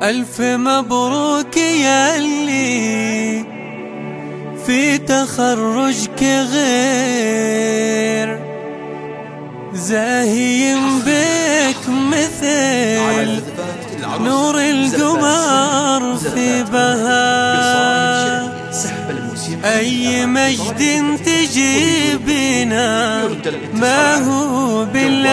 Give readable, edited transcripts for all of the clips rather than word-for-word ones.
ألف مبروك ياللي في تخرجك غير زاهيم بك مثل نور القمر في بهاء. أي مجد تجيبنا ما هو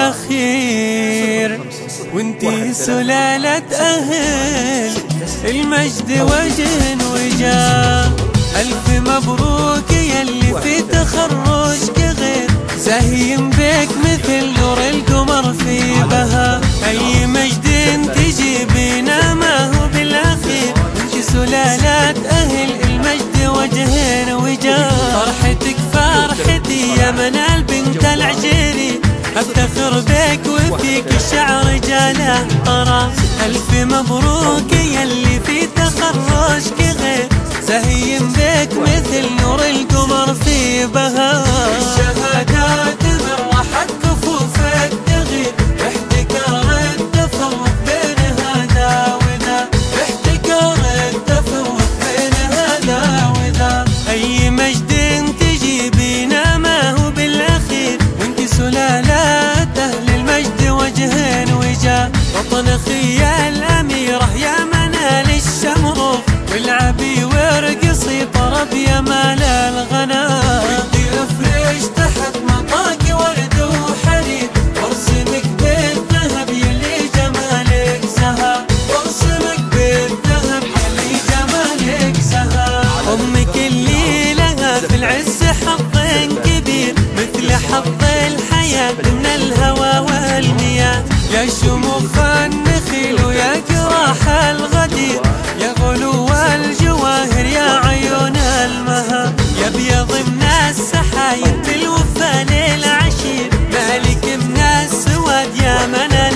بالأخير، وانتي سلالة أهل المجد وجه وجاه. ألف مبروك يلي في تخرجك غير زاهيم بك مثل نور القمر في بهاء. أي مجد تجيبنا ما هو بالأخير، وانتي سلالة أهل المجد وجه وجاه. فرحتك فرحتي يا منال بنت العجيري، افتخر بك وفيك الشعر جاله طرى. ألف مبروك يلي في تخرجك غير زاهيم بك مثل نور القمر في بهاء. الشهادات من راحت كفوفك تغيب، احتكار التفوق بين هذا وذا، احتكار التفوق بين هذا وذا. أي مجد تجيبينا ما هو بالأخير، وانت سلالات أهل المجد وجه وجاه. وطن أخي الأميرة يا منال الشمروخ، والعبي وارقصي طرب يا مال الغناء. ودي افرش تحت مطاق ورد وحرير، وارسمك بالذهب يلي جمالك زها، وارسمك بالذهب يلي جمالك زها. امك اللي لها في العز حظ كبير، مثل حظ الحياة من الهوى والمياه. يا شموخ النخيل ويا كراح الغدير، يا غلو الجواهر يا عيون المها. يا بيض من السحايب بالوفا للعشير، مالك من السواد يا منال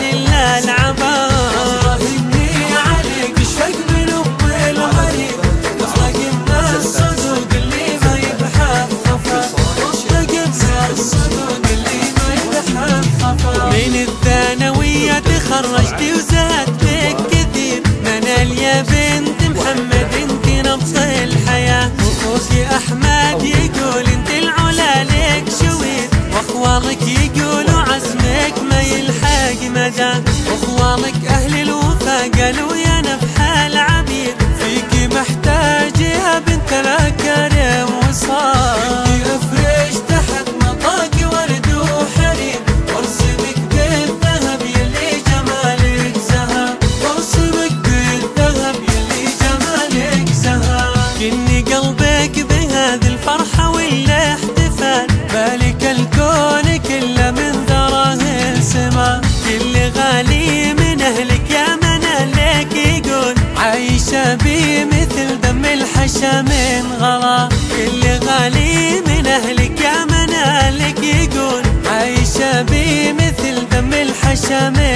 العبار. إني عليك اشفق من أم الغريب، واخلق من الصدوق اللي ما يبحث خفا، واخلق من الصدوق اللي ما يبحث خفا. من الثانوية تخرجتي وزهد بك كثير، منال يا بنت محمد انت نبض الحياة. واخوك احمد يقول انت العلا لك شوير، واخوانك يقولوا عزمك ما يلحق مدى. واخوانك اهل الوفا قالوا يا نبح العبير، فيك محتاج يا بنت الاكارم وصار. ودي افرش تحت مطاق ورد وحرير، وارسمك بالذهب يلي جمالك زها، وارسمك بالذهب يلي جمالك زها. كني قلبك بهذه الفرحة والاحتفال، مالك الكون كله من ذراه السما. كل غالي من اهلك يا منال لك يقول، عايشة بي مثل دم الحشا من غلا. كل غالي من اهلك يا منال لك يقول، عايشة بي مثل دم الحشا من